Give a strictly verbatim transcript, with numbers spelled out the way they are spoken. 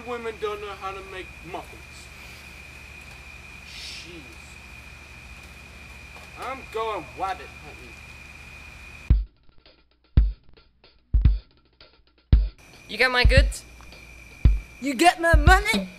women don't know how to make muffins. Jeez. I'm going rabbit hunting. You got my goods? You get my money?